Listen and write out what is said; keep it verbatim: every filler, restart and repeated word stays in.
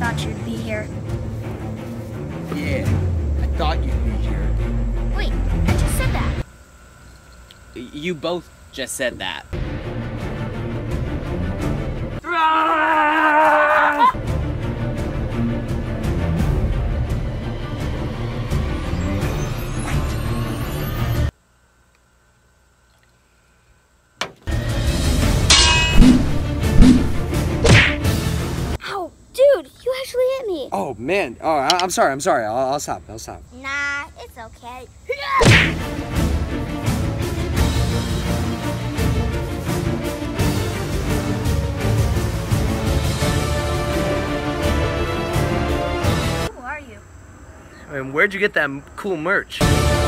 thought you'd be here. Yeah, I thought you'd be here. Wait, I just said that. You both just said that. Ow, dude, you actually hit me. Oh man, oh, I I'm sorry, I'm sorry. I'll, I'll stop, I'll stop. Nah, it's okay. Who are you? I mean, where'd you get that cool merch?